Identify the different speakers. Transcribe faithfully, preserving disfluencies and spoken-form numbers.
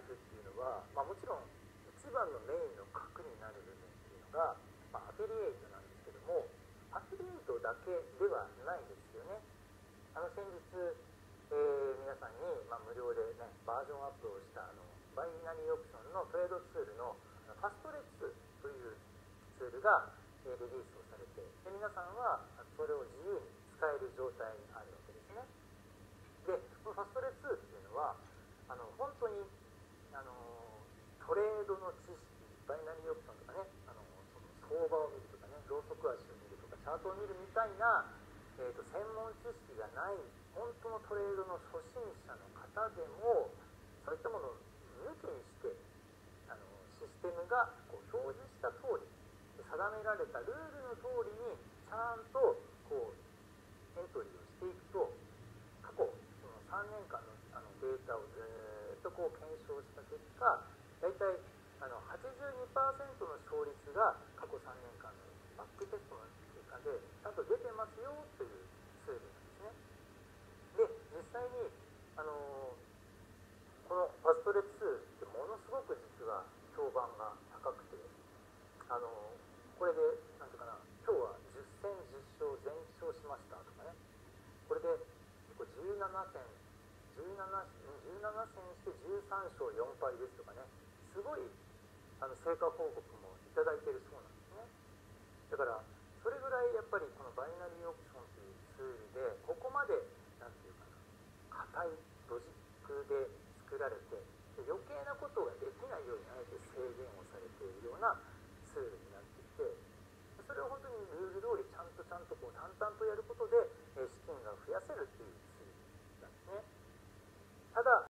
Speaker 1: クっていうのは、まあ、もちろん一番のメインの核になる部分っていうのが、まあ、アフィリエイトなんですけども、アフィリエイトだけではないですよね。あの先日、えー、皆さんに、まあ、無料で、ね、バージョンアップをしたあのバイナリーオプションのトレードツールのファストレッツというツールが、えー、リリースをされて、で皆さんはそれを自由に使える状態にあるわけですね。でこのファストレッツっていうのはあの本当にあのトレードの知識、バイナリーオプションとかね、あのその相場を見るとかね、ローソク足を見るとかチャートを見るみたいな、えー、と専門知識がない本当のトレードの初心者の方でもそういったものを抜きにしてあのシステムがこう表示した通り、定められたルールの通りにちゃんとこうエントリーをしていくと、過去そのさんねんかんのあのデータをずっとこう検証した結果、大体あの はちじゅうにパーセント の勝率が過去さんねんかんのバックテストの結果でちゃんと出てますよというツールなんですね。で実際にあのこのファストレッツってものすごく実は評判が高くて、あのこれでなんていうかな、今日はじゅっせんじゅっ勝全勝しましたとかね、これでじゅうななせんじゅうなな戦してじゅうさん勝よん敗ですとかね、すごいあの成果報告もいただいているそうなんですね。だからそれぐらいやっぱりこのバイナリーオプションというツールでここまでなんていうかな、硬いロジックで作られて、で余計なことができないようにあえて制限をされているようなツールになっていて、それを本当にルール通りちゃんとちゃんとこう淡々とやることで資金が増やせるっていうツールなんですね。ただ